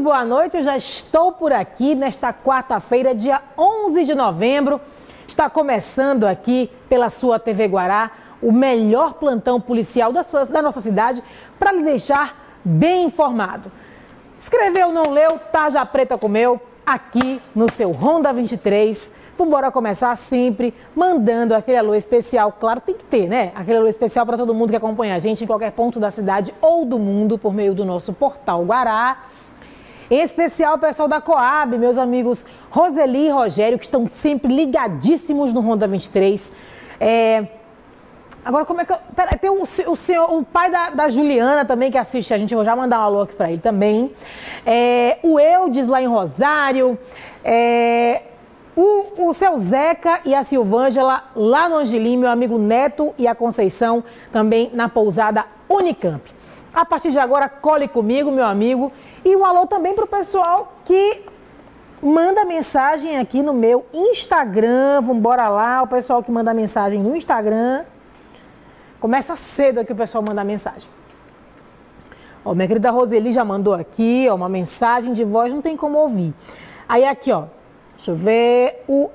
boa noite. Eu já estou por aqui nesta quarta-feira, dia 11 de novembro. Está começando aqui pela sua TV Guará o melhor plantão policial da nossa cidade para lhe deixar bem informado. Escreveu, não leu, tarja preta comeu, aqui no seu Ronda 23. Vamos embora começar sempre mandando aquele alô especial. Claro, tem que ter, né? Aquele alô especial para todo mundo que acompanha a gente em qualquer ponto da cidade ou do mundo por meio do nosso portal Guará. Em especial o pessoal da Coab, meus amigos Roseli e Rogério, que estão sempre ligadíssimos no Ronda 23. Agora, como é que eu... Pera, tem o pai da Juliana também, que assiste a gente. Eu vou já mandar um alô aqui para ele também. O Eudes lá em Rosário. O seu Zeca e a Silvângela lá no Angelim, meu amigo Neto e a Conceição também na pousada Unicamp. A partir de agora, cole comigo, meu amigo. E um alô também para o pessoal que manda mensagem aqui no meu Instagram. Vambora lá, o pessoal que manda mensagem no Instagram. Começa cedo aqui o pessoal mandar mensagem. Ó, minha querida Roseli já mandou aqui, ó, uma mensagem de voz, não tem como ouvir. Aí aqui, ó, deixa eu ver, o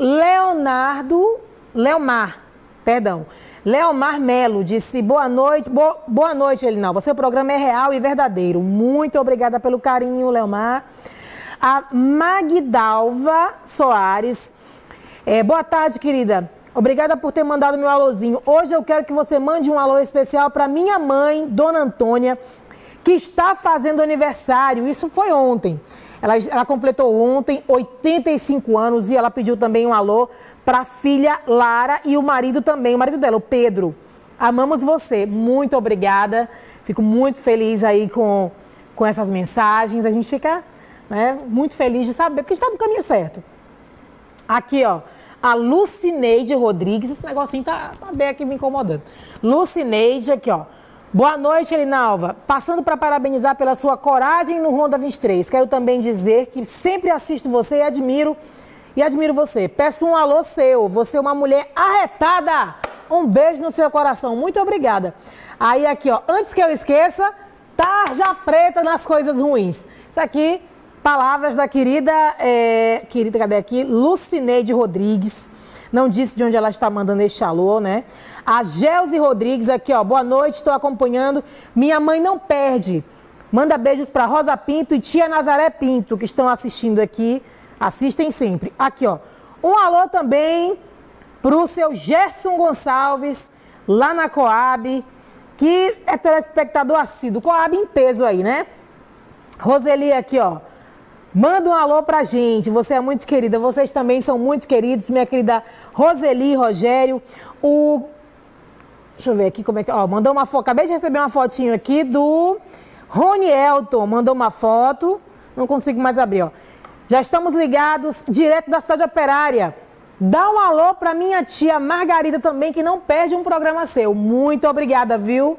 Leomar Melo disse, boa noite, Elinalva, seu programa é real e verdadeiro. Muito obrigada pelo carinho, Leomar. A Magdalva Soares, boa tarde, querida. Obrigada por ter mandado meu alôzinho. Hoje eu quero que você mande um alô especial para minha mãe, Dona Antônia, que está fazendo aniversário. Isso foi ontem. Ela completou ontem 85 anos e ela pediu também um alô para a filha Lara e o marido também, o marido dela, o Pedro. Amamos você. Muito obrigada. Fico muito feliz aí com essas mensagens. A gente fica, né, muito feliz de saber, porque está no caminho certo. Aqui, ó. A Lucineide Rodrigues, esse negocinho tá bem aqui me incomodando. Lucineide, aqui, ó. Boa noite, Elinalva. Passando para parabenizar pela sua coragem no Ronda 23. Quero também dizer que sempre assisto você e admiro você. Peço um alô seu. Você é uma mulher arretada. Um beijo no seu coração. Muito obrigada. Aí aqui, ó. Antes que eu esqueça, tarja preta nas coisas ruins. Isso aqui... Palavras da querida, cadê aqui? Lucineide Rodrigues. Não disse de onde ela está mandando este alô, né? A Gelsi Rodrigues aqui, ó. Boa noite, estou acompanhando. Minha mãe não perde. Manda beijos para Rosa Pinto e tia Nazaré Pinto, que estão assistindo aqui. Assistem sempre. Aqui, ó. Um alô também para o seu Gerson Gonçalves, lá na Coab, que é telespectador assíduo. Coab em peso aí, né? Roseli aqui, ó. Manda um alô pra gente, você é muito querida, vocês também são muito queridos, minha querida Roseli e Rogério. Deixa eu ver aqui como é que... Ó, mandou uma foto, acabei de receber uma fotinho aqui do Rony Elton, mandou uma foto, não consigo mais abrir, ó. Já estamos ligados direto da cidade operária. Dá um alô pra minha tia Margarida também, que não perde um programa seu. Muito obrigada, viu?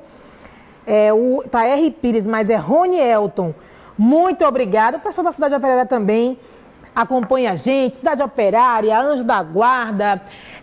Tá R. Pires, mas é Rony Elton. Muito obrigada. O pessoal da Cidade Operária também acompanha a gente. Cidade Operária, Anjo da Guarda,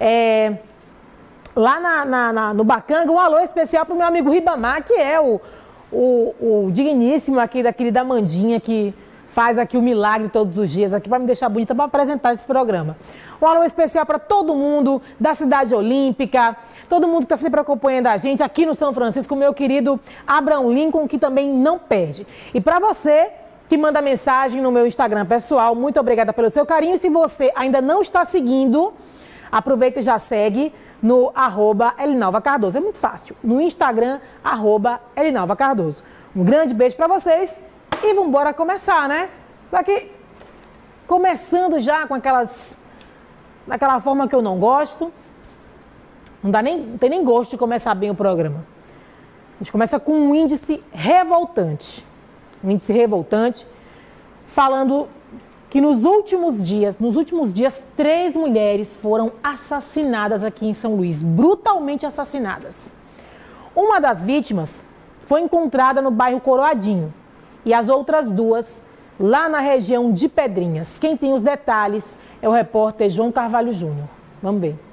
lá no Bacanga, um alô especial para o meu amigo Ribamar, que é o digníssimo aqui da querida Amandinha, que faz aqui o milagre todos os dias aqui para me deixar bonita para apresentar esse programa. Um alô especial para todo mundo da Cidade Olímpica, todo mundo que está sempre acompanhando a gente aqui no São Francisco, meu querido Abraham Lincoln, que também não perde. E para você que manda mensagem no meu Instagram pessoal, muito obrigada pelo seu carinho. Se você ainda não está seguindo, aproveita e já segue no @ElinalvaCardoso. É muito fácil. No Instagram, @ElinalvaCardoso. Um grande beijo para vocês. E vamos embora começar, né? Daqui, começando já com daquela forma que eu não gosto. Não tem nem gosto de começar bem o programa. A gente começa com um índice revoltante. Um índice revoltante, falando que nos últimos dias, 3 mulheres foram assassinadas aqui em São Luís, brutalmente assassinadas. Uma das vítimas foi encontrada no bairro Coroadinho. E as outras 2 lá na região de Pedrinhas. Quem tem os detalhes é o repórter João Carvalho Júnior. Vamos ver.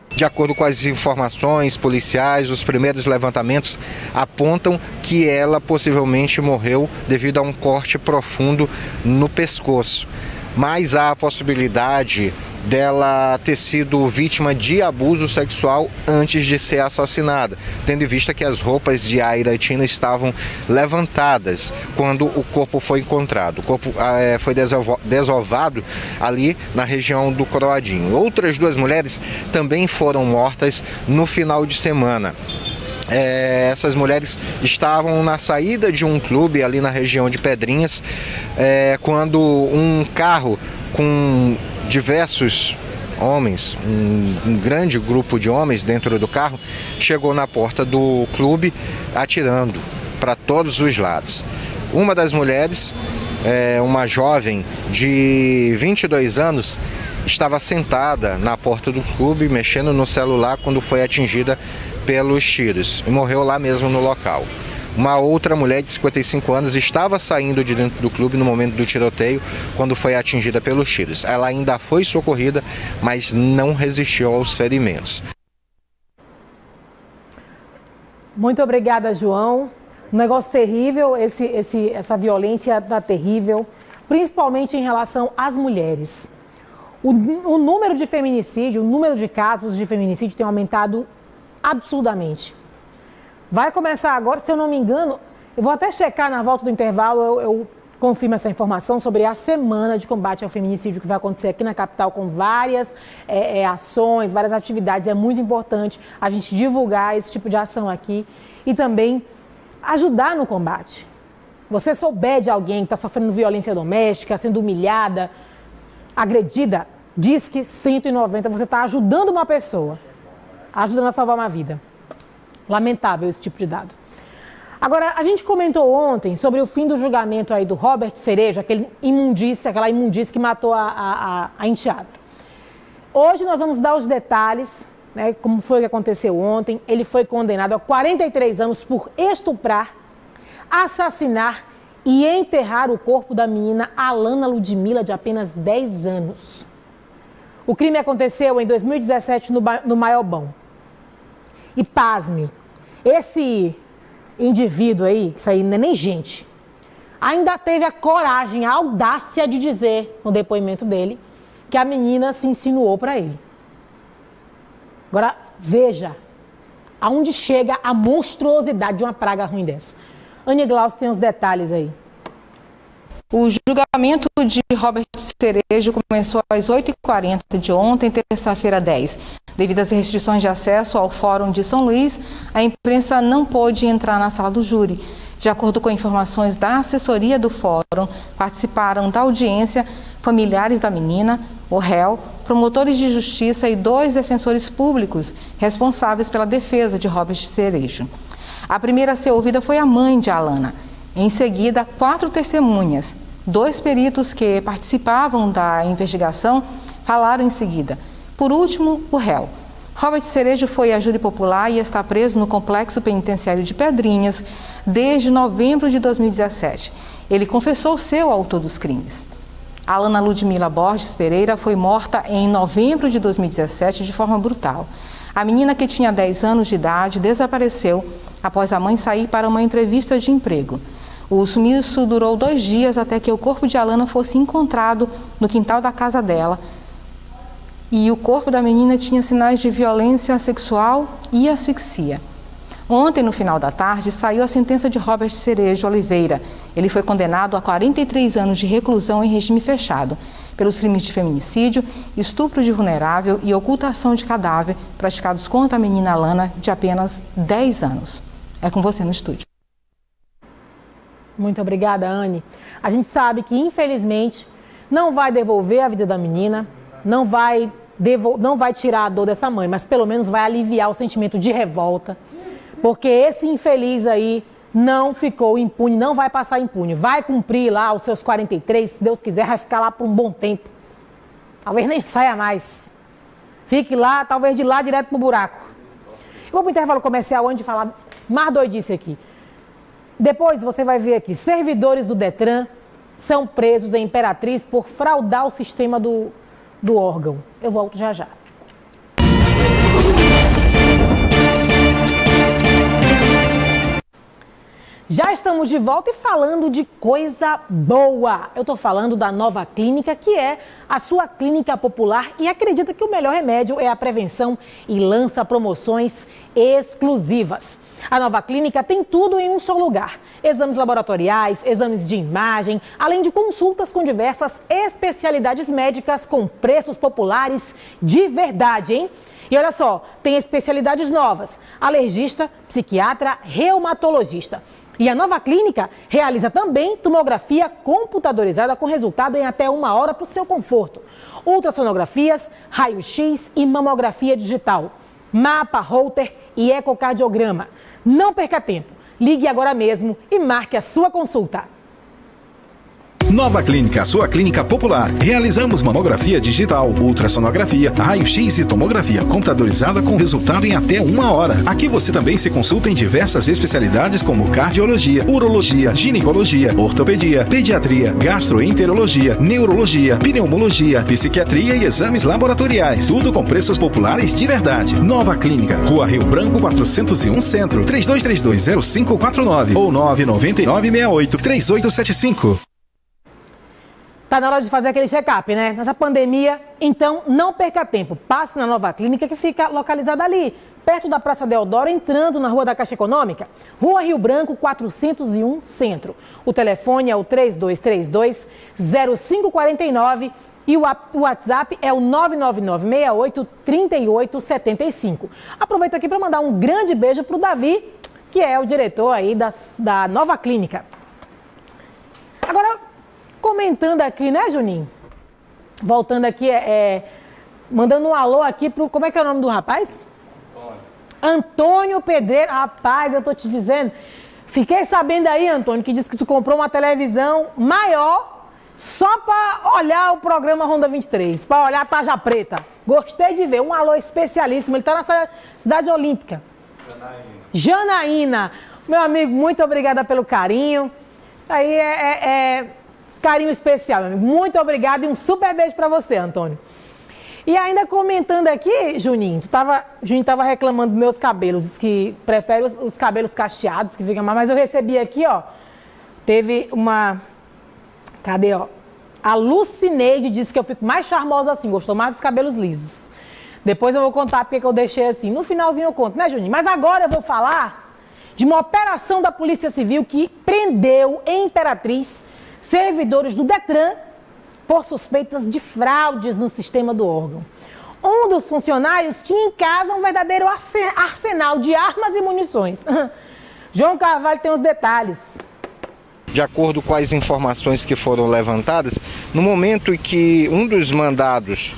De acordo com as informações policiais, os primeiros levantamentos apontam que ela possivelmente morreu devido a um corte profundo no pescoço. Mas há a possibilidade dela ter sido vítima de abuso sexual antes de ser assassinada, tendo em vista que as roupas de Aira Tina estavam levantadas quando o corpo foi encontrado. O corpo foi desovado ali na região do Coroadinho. Outras duas mulheres também foram mortas no final de semana. Essas mulheres estavam na saída de um clube ali na região de Pedrinhas, quando um carro com diversos homens, um grande grupo de homens dentro do carro, chegou na porta do clube atirando para todos os lados. Uma das mulheres, uma jovem de 22 anos, estava sentada na porta do clube mexendo no celular quando foi atingida pelos tiros e morreu lá mesmo no local. Uma outra mulher de 55 anos estava saindo de dentro do clube no momento do tiroteio, quando foi atingida pelos tiros. Ela ainda foi socorrida, mas não resistiu aos ferimentos. Muito obrigada, João. Um negócio terrível, essa violência está terrível, principalmente em relação às mulheres. O número de feminicídio, o número de casos de feminicídio tem aumentado absurdamente. Vai começar agora, se eu não me engano, eu vou até checar na volta do intervalo, eu confirmo essa informação sobre a semana de combate ao feminicídio que vai acontecer aqui na capital com várias ações, várias atividades. É muito importante a gente divulgar esse tipo de ação aqui e também ajudar no combate. Você souber de alguém que está sofrendo violência doméstica, sendo humilhada, agredida, Disque 190, você está ajudando uma pessoa, ajudando a salvar uma vida. Lamentável esse tipo de dado. Agora, a gente comentou ontem sobre o fim do julgamento aí do Robert Cerejo, aquela imundície que matou a enteada. Hoje nós vamos dar os detalhes, né, como foi que aconteceu ontem. Ele foi condenado a 43 anos por estuprar, assassinar e enterrar o corpo da menina Alana Ludmila, de apenas 10 anos. O crime aconteceu em 2017 no Maiobão. E pasme, esse indivíduo aí, que isso aí não é nem gente, ainda teve a coragem, a audácia de dizer no depoimento dele que a menina se insinuou para ele. Agora, veja aonde chega a monstruosidade de uma praga ruim dessa. Anne Glaucio tem os detalhes aí. O julgamento de Robert Cerejo começou às 8h40 de ontem, terça-feira 10. Devido às restrições de acesso ao Fórum de São Luís, a imprensa não pôde entrar na sala do júri. De acordo com informações da assessoria do Fórum, participaram da audiência familiares da menina, o réu, promotores de justiça e 2 defensores públicos responsáveis pela defesa de Robert Cerejo. A primeira a ser ouvida foi a mãe de Alana. Em seguida, 4 testemunhas. 2 peritos que participavam da investigação falaram em seguida. Por último, o réu. Robert Cerejo foi a júri popular e está preso no Complexo Penitenciário de Pedrinhas desde novembro de 2017. Ele confessou ser o autor dos crimes. Alana Ludmila Borges Pereira foi morta em novembro de 2017 de forma brutal. A menina, que tinha 10 anos de idade, desapareceu após a mãe sair para uma entrevista de emprego. O sumiço durou 2 dias até que o corpo de Alana fosse encontrado no quintal da casa dela. E o corpo da menina tinha sinais de violência sexual e asfixia. Ontem, no final da tarde, saiu a sentença de Robert Cerejo Oliveira. Ele foi condenado a 43 anos de reclusão em regime fechado pelos crimes de feminicídio, estupro de vulnerável e ocultação de cadáver praticados contra a menina Alana, de apenas 10 anos. É com você no estúdio. Muito obrigada, Anne. A gente sabe que, infelizmente, não vai devolver a vida da menina, não vai tirar a dor dessa mãe, mas pelo menos vai aliviar o sentimento de revolta, porque esse infeliz aí não ficou impune, não vai passar impune, vai cumprir lá os seus 43, se Deus quiser, vai ficar lá por um bom tempo. Talvez nem saia mais. Fique lá, talvez de lá direto pro buraco. Eu vou pro intervalo comercial antes de falar mais doidice aqui. Depois você vai ver aqui, servidores do Detran são presos em Imperatriz por fraudar o sistema do órgão. Eu volto já já. Já estamos de volta e falando de coisa boa. Eu estou falando da Nova Clínica, que é a sua clínica popular e acredita que o melhor remédio é a prevenção e lança promoções exclusivas. A Nova Clínica tem tudo em um só lugar. Exames laboratoriais, exames de imagem, além de consultas com diversas especialidades médicas com preços populares de verdade, hein? E olha só, tem especialidades novas: alergista, psiquiatra, reumatologista. E a Nova Clínica realiza também tomografia computadorizada com resultado em até 1 hora para o seu conforto. Ultrassonografias, raio-x e mamografia digital. Mapa, holter e ecocardiograma. Não perca tempo. Ligue agora mesmo e marque a sua consulta. Nova Clínica, sua clínica popular. Realizamos mamografia digital, ultrassonografia, raio-x e tomografia computadorizada com resultado em até 1 hora. Aqui você também se consulta em diversas especialidades como cardiologia, urologia, ginecologia, ortopedia, pediatria, gastroenterologia, neurologia, pneumologia, psiquiatria e exames laboratoriais. Tudo com preços populares de verdade. Nova Clínica, Rua Rio Branco 401 Centro, 32320549 ou 999683875. Tá na hora de fazer aquele check-up, né? Nessa pandemia, então não perca tempo. Passe na Nova Clínica, que fica localizada ali, perto da Praça Deodoro, entrando na Rua da Caixa Econômica, Rua Rio Branco 401 Centro. O telefone é o 3232-0549 e o WhatsApp é o 999683875. Aproveito aqui para mandar um grande beijo para o Davi, que é o diretor aí da Nova Clínica. Agora, comentando aqui, né, Juninho? Voltando aqui, mandando um alô aqui pro... Como é que é o nome do rapaz? Antônio Pedreiro. Rapaz, eu tô te dizendo. Fiquei sabendo aí, Antônio, que disse que tu comprou uma televisão maior só para olhar o programa Ronda 23, para olhar a Tarja Preta. Gostei de ver. Um alô especialíssimo. Ele tá na Cidade Olímpica. Janaína. Meu amigo, muito obrigada pelo carinho. Aí carinho especial, meu amigo. Muito obrigada e um super beijo para você, Antônio. E ainda comentando aqui, Juninho, Juninho estava reclamando dos meus cabelos, que prefere os cabelos cacheados, que ficam mais. Mas eu recebi aqui, ó, teve uma... Cadê, ó? A Lucineide disse que eu fico mais charmosa assim, gostou mais dos cabelos lisos. Depois eu vou contar porque que eu deixei assim. No finalzinho eu conto, né, Juninho? Mas agora eu vou falar de uma operação da Polícia Civil que prendeu em Imperatriz servidores do Detran por suspeitas de fraudes no sistema do órgão. Um dos funcionários tinha em casa um verdadeiro arsenal de armas e munições. João Carvalho tem os detalhes. De acordo com as informações que foram levantadas, no momento em que um dos mandados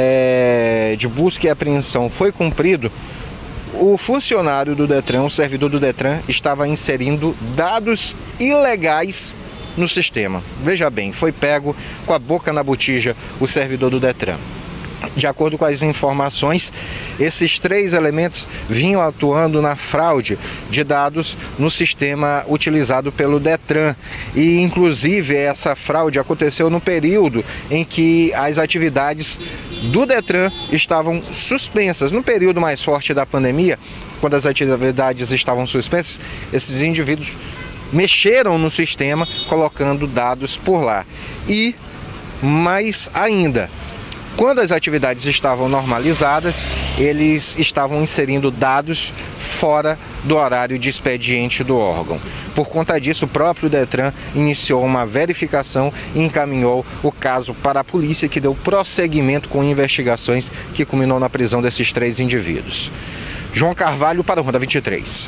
de busca e apreensão foi cumprido, o funcionário do Detran, o servidor do Detran, estava inserindo dados ilegais no sistema. Veja bem, foi pego com a boca na botija o servidor do Detran. De acordo com as informações, esses 3 elementos vinham atuando na fraude de dados no sistema utilizado pelo Detran. E, inclusive, essa fraude aconteceu no período em que as atividades do Detran estavam suspensas. No período mais forte da pandemia, quando as atividades estavam suspensas, esses indivíduos mexeram no sistema, colocando dados por lá. E, mais ainda, quando as atividades estavam normalizadas, eles estavam inserindo dados fora do horário de expediente do órgão. Por conta disso, o próprio Detran iniciou uma verificação e encaminhou o caso para a polícia, que deu prosseguimento com investigações que culminou na prisão desses 3 indivíduos. João Carvalho para o Ronda 23.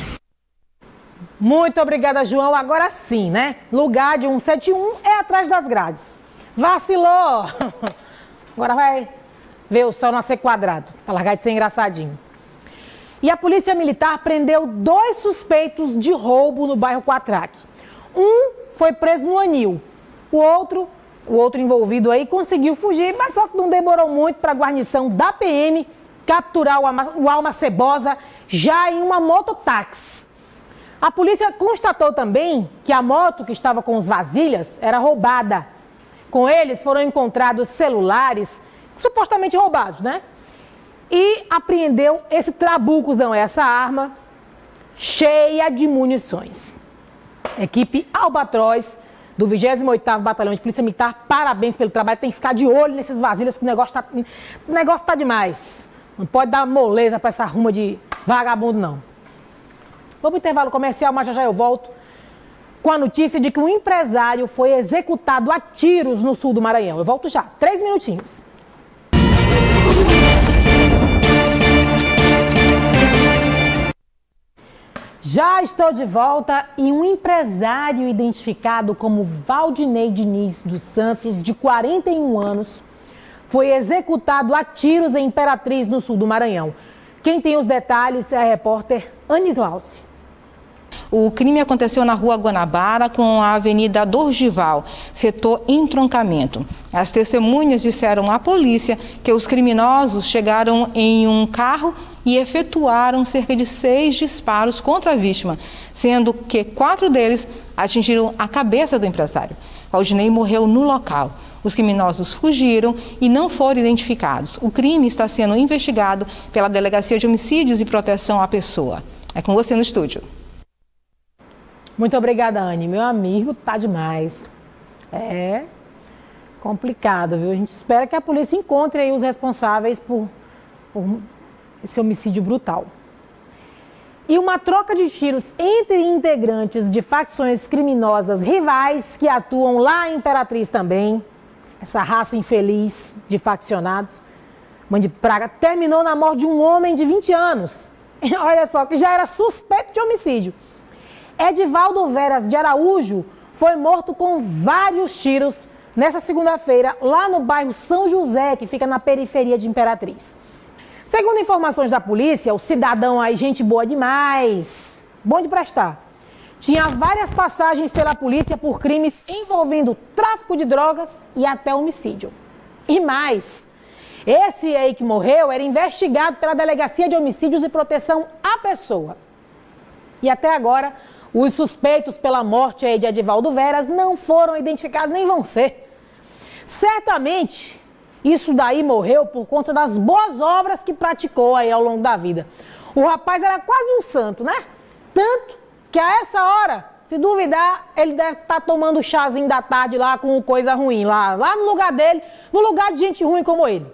Muito obrigada, João. Agora sim, né? Lugar de 171 é atrás das grades. Vacilou! Agora vai ver o sol nascer quadrado, para largar de ser engraçadinho. E a Polícia Militar prendeu 2 suspeitos de roubo no bairro Quatraque. Um foi preso no Anil. O outro envolvido aí conseguiu fugir, mas só que não demorou muito para a guarnição da PM capturar o Alma Cebosa já em uma mototáxi. A polícia constatou também que a moto que estava com os vasilhas era roubada. Com eles foram encontrados celulares supostamente roubados, né? E apreendeu esse trabucozão, essa arma cheia de munições. Equipe Albatroz, do 28º Batalhão de Polícia Militar, parabéns pelo trabalho. Tem que ficar de olho nesses vasilhas, que o negócio tá demais. Não pode dar moleza para essa ruma de vagabundo, não. Vamos pro intervalo comercial, mas já eu volto com a notícia de que um empresário foi executado a tiros no sul do Maranhão. Eu volto já, 3 minutinhos. Já estou de volta e um empresário identificado como Valdinei Diniz dos Santos, de 41 anos, foi executado a tiros em Imperatriz, no sul do Maranhão. Quem tem os detalhes é a repórter Anne Glauce. O crime aconteceu na Rua Guanabara com a Avenida Dorgival, setor entroncamento. As testemunhas disseram à polícia que os criminosos chegaram em um carro e efetuaram cerca de 6 disparos contra a vítima, sendo que 4 deles atingiram a cabeça do empresário. Valdinei morreu no local. Os criminosos fugiram e não foram identificados. O crime está sendo investigado pela Delegacia de Homicídios e Proteção à Pessoa. É com você no estúdio. Muito obrigada, Anne. Meu amigo, tá demais. É complicado, viu? A gente espera que a polícia encontre aí os responsáveis por esse homicídio brutal. E uma troca de tiros entre integrantes de facções criminosas rivais que atuam lá em Imperatriz também, essa raça infeliz de faccionados, mãe de praga, terminou na morte de um homem de 20 anos. Olha só, que já era suspeito de homicídio. Edivaldo Veras de Araújo foi morto com vários tiros nessa segunda-feira, lá no bairro São José, que fica na periferia de Imperatriz. Segundo informações da polícia, o cidadão aí, gente boa demais, bom de prestar, tinha várias passagens pela polícia por crimes envolvendo tráfico de drogas e até homicídio. E mais, esse aí que morreu era investigado pela Delegacia de Homicídios e Proteção à Pessoa. E até agora, os suspeitos pela morte aí de Edivaldo Veras não foram identificados, nem vão ser. Certamente, isso daí morreu por conta das boas obras que praticou aí ao longo da vida. O rapaz era quase um santo, né? Tanto que a essa hora, se duvidar, ele deve estar tomando o chazinho da tarde lá com coisa ruim, lá no lugar dele, no lugar de gente ruim como ele.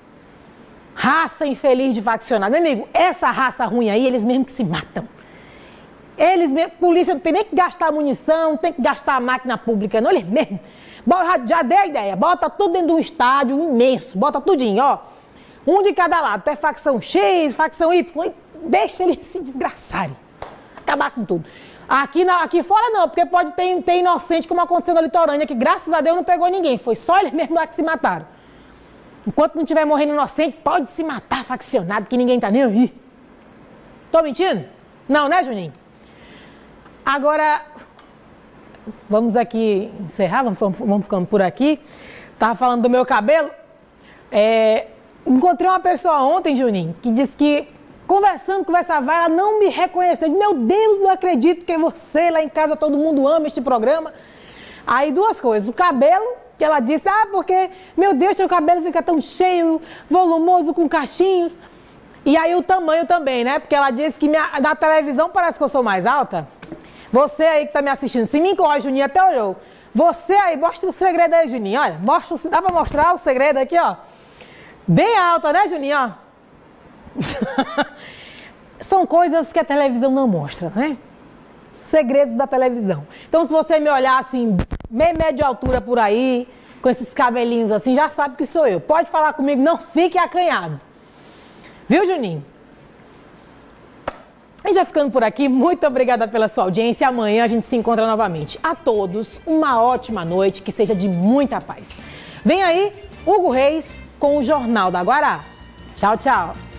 Raça infeliz de faccionado. Meu amigo, essa raça ruim aí, eles mesmo que se matam. Eles mesmo, polícia não tem nem que gastar munição, não tem que gastar máquina pública, não, eles mesmo. Já dei a ideia, bota tudo dentro de um estádio imenso, bota tudinho, ó. Um de cada lado, é facção X, facção Y, deixa eles se desgraçarem, acabar com tudo. Aqui fora não, porque pode ter inocente, como aconteceu na Litorânea, que graças a Deus não pegou ninguém, foi só eles mesmo lá que se mataram. Enquanto não estiver morrendo inocente, pode se matar faccionado, que ninguém tá nem aí. Tô mentindo? Não, né, Juninho? Agora, vamos aqui encerrar, vamos ficando por aqui. Tava falando do meu cabelo. Encontrei uma pessoa ontem, Juninho, que disse que, conversando com essa vai, ela não me reconheceu. Meu Deus, não acredito que você, lá em casa, todo mundo ama este programa. Aí, 2 coisas. O cabelo, que ela disse, porque, meu Deus, teu cabelo fica tão cheio, volumoso, com cachinhos. E aí, o tamanho também, né? Porque ela disse que na televisão parece que eu sou mais alta. Você aí que tá me assistindo, se me encosta, Juninho até olhou. Você aí, mostra o segredo aí, Juninho. Olha, dá pra mostrar o segredo aqui, ó. Bem alta, né, Juninho? Ó. São coisas que a televisão não mostra, né? Segredos da televisão. Então, se você me olhar assim, meio metro de altura por aí, com esses cabelinhos assim, já sabe que sou eu. Pode falar comigo, não fique acanhado. Viu, Juninho? E já ficando por aqui, muito obrigada pela sua audiência. Amanhã a gente se encontra novamente. A todos, uma ótima noite, que seja de muita paz. Vem aí, Hugo Reis com o Jornal da Guará. Tchau, tchau.